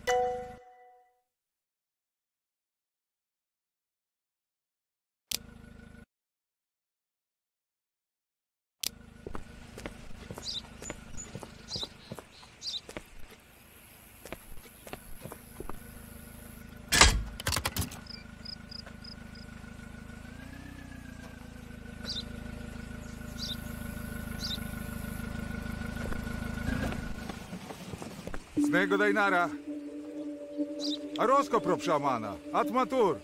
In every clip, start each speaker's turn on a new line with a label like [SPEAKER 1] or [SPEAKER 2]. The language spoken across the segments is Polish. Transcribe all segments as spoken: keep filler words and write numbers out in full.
[SPEAKER 1] Snego Dajnara. A Rosko pro szamana. Atmatur.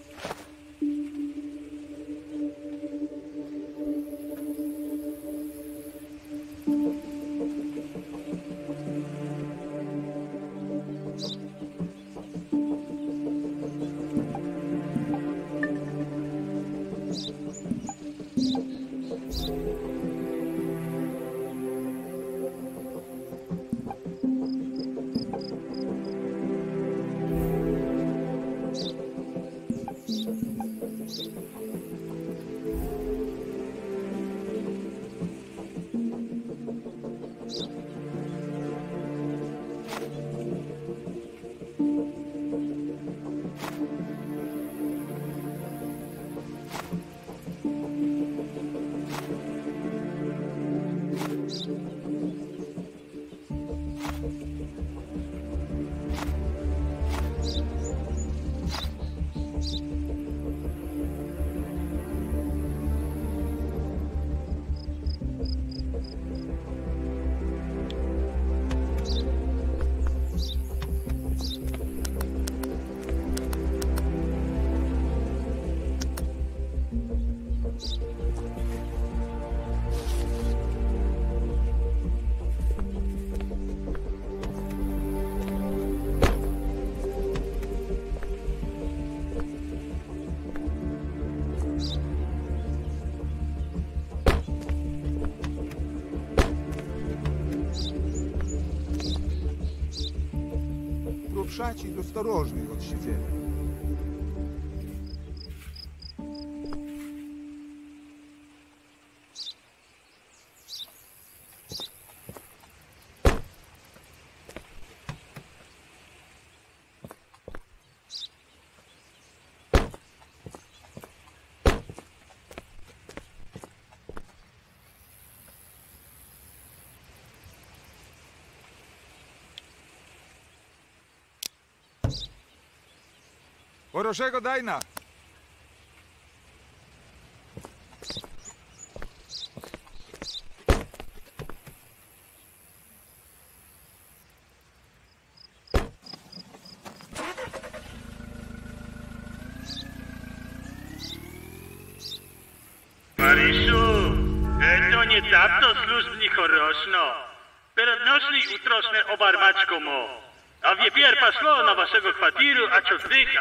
[SPEAKER 1] Ruszaci ostrożnych od siedzenia. Oroszego Dajna!
[SPEAKER 2] Mariszu, to nie tamto službni хорошно. Перед ночной утрошной обармачку мо. А вепер пошло на вашего квартиру, а чё вдыха.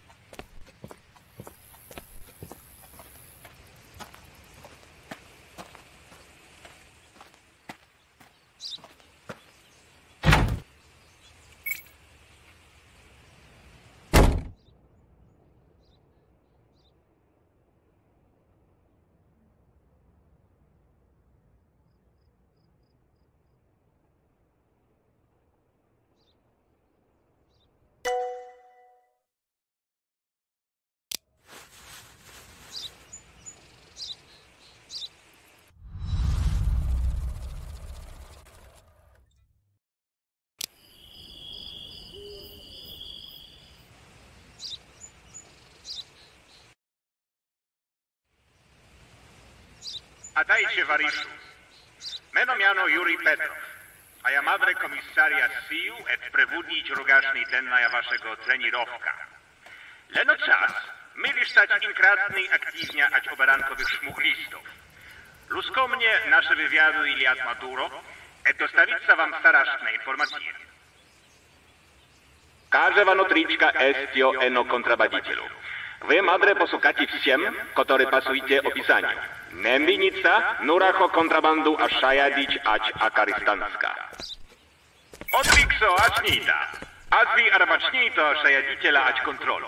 [SPEAKER 2] A dajcie, Wariszu. Meno miano Juri Petrov, a ja madre komisaria Siju et prewudnić rogacznej denna waszego trenirowka. Leno czas, mieli stać inkratnej aktywnia ać oberankowych szmuglistów. Lusko mnie nasze wywiady ili Atmaduro, et dostawica wam straszne informacje. Każe wanotriczka estio eno kontrabadicielu. Wy, madre, posłuchacie всем, которые pasujcie opisaniu. Nembinica, nuracho kontrabandu a szajadić ać akaristanska. Odwikso, acznita. Azwi arabacznito szajadiciela ać kontrolu.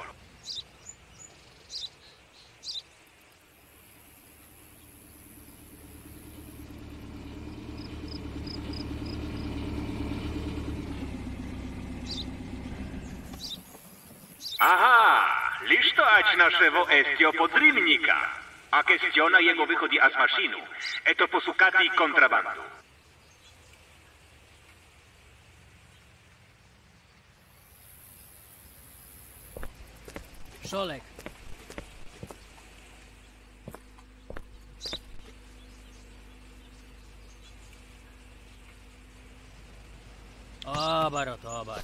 [SPEAKER 2] Aha, listo ać naševo estio podrimnika. A questiona jego wychodzi az mašinu. Eto posukati kontrabandu.
[SPEAKER 3] Szolek. Obar, obar.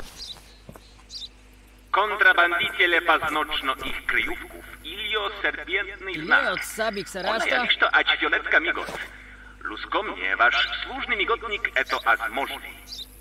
[SPEAKER 2] Kontrabandiciele paznočno ich kryjówków. Ilio serpientny
[SPEAKER 3] Nie
[SPEAKER 2] znak.
[SPEAKER 3] od sabik
[SPEAKER 2] Ona
[SPEAKER 3] sarasta.
[SPEAKER 2] ja listo ać fioletka migot. Lusko mnie, wasz służny migotnik eto az możny.